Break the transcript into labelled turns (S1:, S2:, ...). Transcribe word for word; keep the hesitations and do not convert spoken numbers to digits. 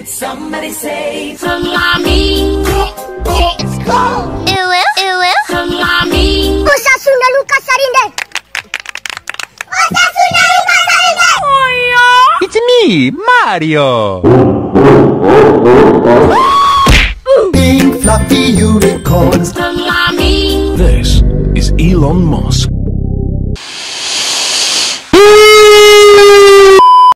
S1: Did somebody say salami? It's cold.
S2: Ew, ew, ew.
S1: Salami.
S3: Osasuna luka sarinde. Osasuna luka sarinde.
S4: It's me, Mario.
S5: Big fluffy unicorns.
S1: Salami.
S6: This is Elon Musk.